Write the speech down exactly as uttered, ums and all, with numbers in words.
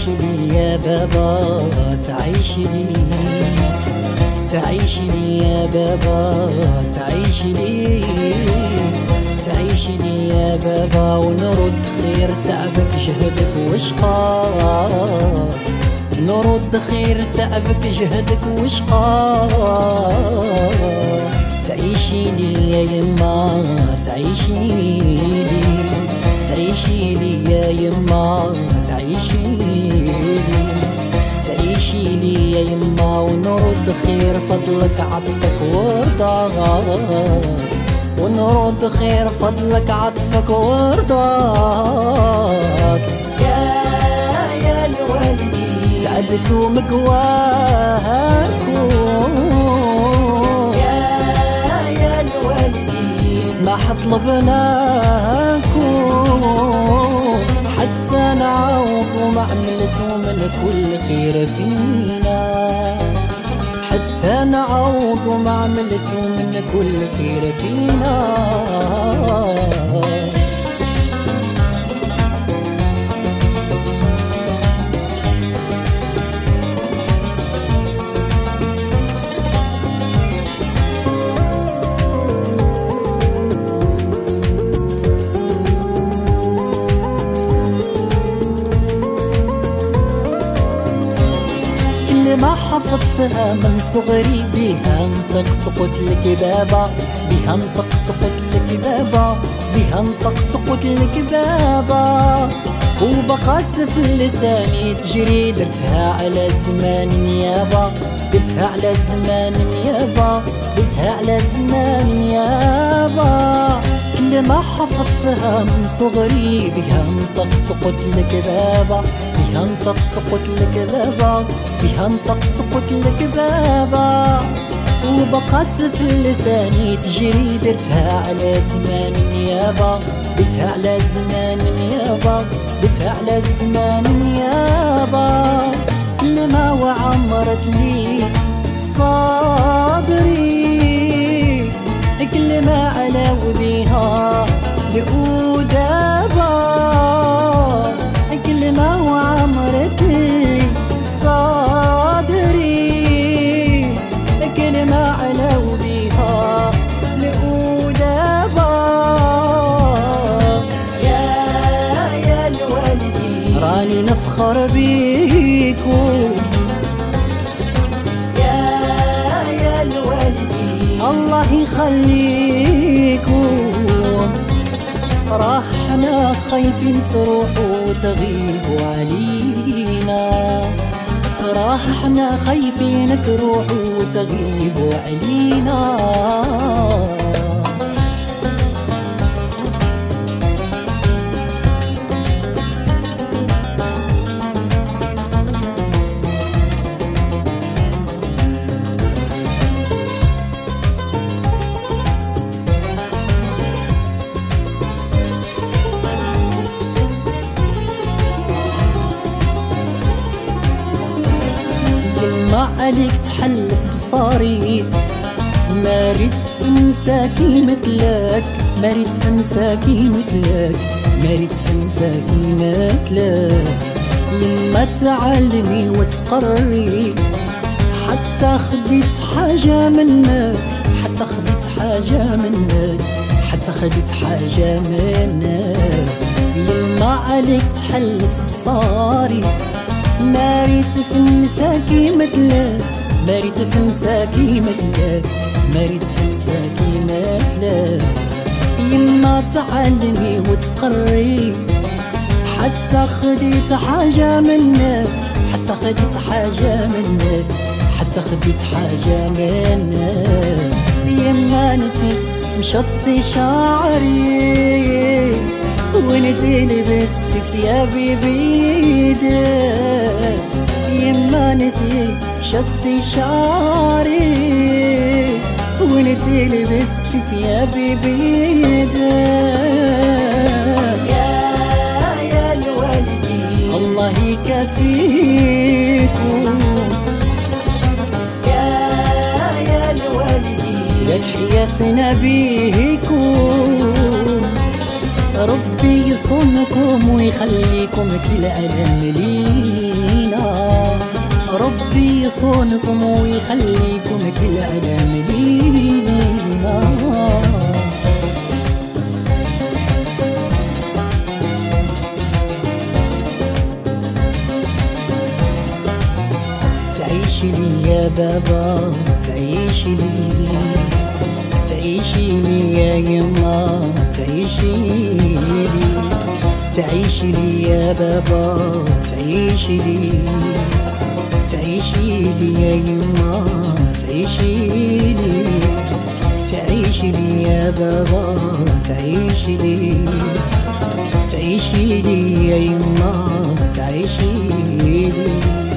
لي يا بابا تعيش لي، تعيش لي يا بابا تعيش لي، تعيش لي يا بابا ونرد خير تعبك جهدك وشقاك، نرد خير تعبك جهدك وشقاك. تعيشي لي يا يما تعيشي لي، تعيشي لي يا يما تعيشي لي، تعيشي لي يا يما ونرد خير فضلك عطفك ورضاك، ونرد خير فضلك عطفك ورضاك. يا يا الوالدي تعبت ومقواكم، يا يا الوالدي اسمح طلبناكم حتى نعوض ما عملتوا من كل خير فينا، حتى نعوض ما عملتوا من كل خير فينا. ما حفظتها من صغري بها انطقت قلت لك بابا، بها انطقت قلت لك بابا، بها انطقت قلت لك بابا، وبقات في لساني تجري درتها على زمان نيابة، درتها على زمان نيابة، درتها على زمان نيابة. كل ما حفظتها من صغري بها انطقت قلت لك بابا، بها انطقت قلت لك بابا، بها انطقت قلت لك بابا، وبقات في لساني تجري درتها على زمان النيابة، درتها على زمان النيابة، درتها على زمان النيابة. كل ما وعمرت لي صدري، كل ما علاو بها لأودابا، كل ما وعمرت لي صدري، كل ما علاو بها لأودابا. يا يا الوالدي راني نفخر بيكم، يا يا الوالدي الله يخليكم، راح احنا خايفين تروحوا وتغيبوا علينا، راح احنا خايفين تروحوا وتغيبوا علينا. ما عليك تحلت بصاري، ما ريت في مساكي مثلك، ما ريت في مساكي مثلك، ما ريت في مساكي مثلك. لما تعلمي وتقرري حتى خديت حاجة منك، حتى خديت حاجة منك، حتى خديت حاجة منك. لما عليك تحلت بصاري، ما ريت في مساكي مثلك، ما ريت في مساكي مثلك، ما ريت في مساكي مثلك. يما تعلمي وتقري حتى خديت حاجة منك، حتى خديت حاجة منك، حتى خديت حاجة منك. يما انتي مشطي شعري وانتي لبستي ثيابي بيدك، يما انتي شطي شعري وانتي لبستي ثيابي بيدك. يا يا الوالدي الله يكفيكم، يا يا الوالدي لك حياتنا بيكم، ربي يصونكم يصونكم ويخليكم كل ألم لينا، ربي يصونكم ويخليكم كل ألم لينا. تعيشي لي يا بابا تعيشي لي، تعيشي لي يا يما تعيشي لي، تعيشي لي يا بابا تعيشي لي، تعيشي لي يا يما تعيشي لي، تعيشي لي يا بابا تعيشي لي، تعيشي لي يا يما تعيشي لي.